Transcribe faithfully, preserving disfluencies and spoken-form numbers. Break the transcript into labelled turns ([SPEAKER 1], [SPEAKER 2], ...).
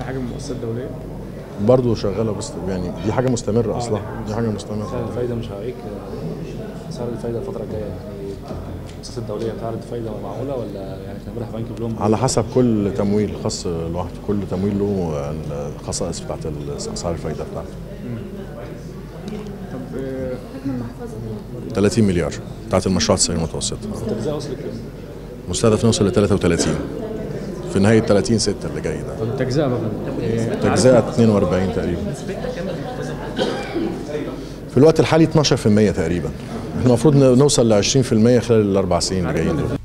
[SPEAKER 1] في حاجه من المؤسسات الدوليه؟
[SPEAKER 2] برضه شغاله، بس يعني دي حاجه مستمره اصلا، دي حاجه مستمره.
[SPEAKER 3] سعر الفايده مش هيعيق سعر الفايده الفتره الجايه يعني؟ المؤسسات الدوليه بتعرض فايده معقوله ولا يعني كان امبارح بنك بلومبرج؟
[SPEAKER 2] على حسب كل تمويل خاص لوحده، كل تمويل له الخصائص بتاعت اسعار الفايده بتاعته.
[SPEAKER 1] طب آه،
[SPEAKER 2] ثلاثين مليار بتاعت المشروعات الصغيره المتوسطه.
[SPEAKER 3] التجزئه وصلت كام؟
[SPEAKER 2] مستهدف نوصل ل ثلاثة وثلاثين في نهايه ثلاثين ستة اللي جاي ده.
[SPEAKER 1] طب التجزئه بقى آه،
[SPEAKER 2] تجزئه اثنين وأربعين تقريبا. في الوقت الحالي اثناشر في المية تقريبا. احنا المفروض نوصل ل عشرين في المية خلال الاربع سنين اللي جايين دول.